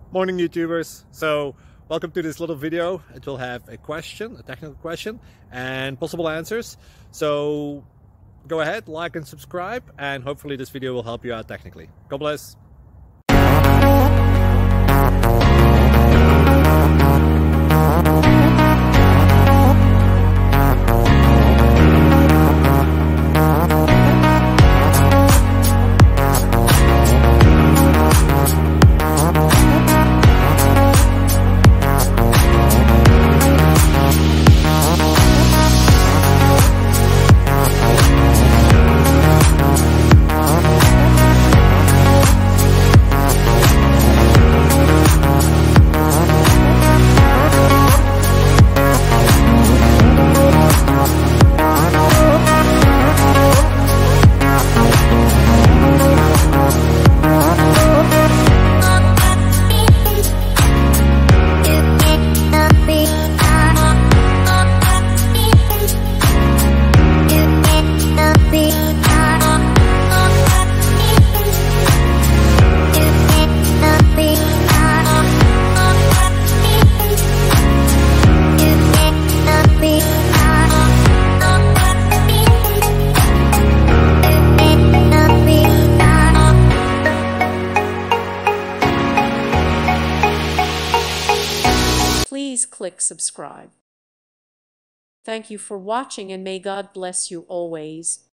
Morning YouTubers. So welcome to this little video. It will have a question, a technical question, and possible answers. So go ahead, like and subscribe, and hopefully this video will help you out technically. God bless. Please click subscribe. Thank you for watching and may God bless you always.